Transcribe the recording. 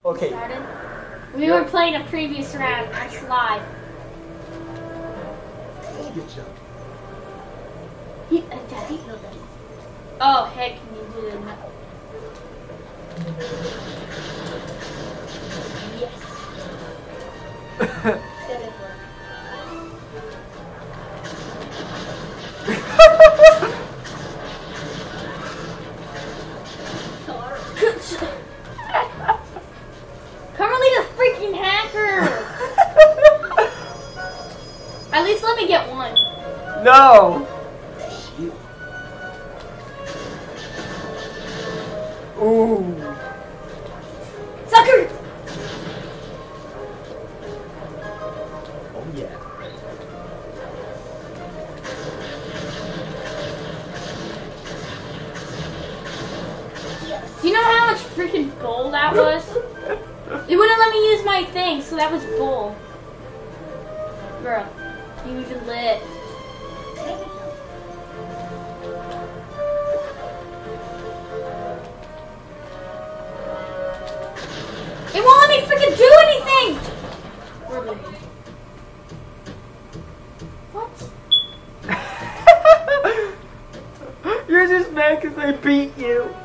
Okay. Started. We were playing a previous round. I slide. Good job. Daddy killed him. Oh, heck, can you do that? Yes. Currently the freaking hacker! At least let me get one. No! Ooh. Sucker! Oh yeah. Do you know how much freaking bull that was? It wouldn't let me use my thing, so that was bull. Bro, you even lift. It won't let me freaking do anything! What? You're just mad because I beat you.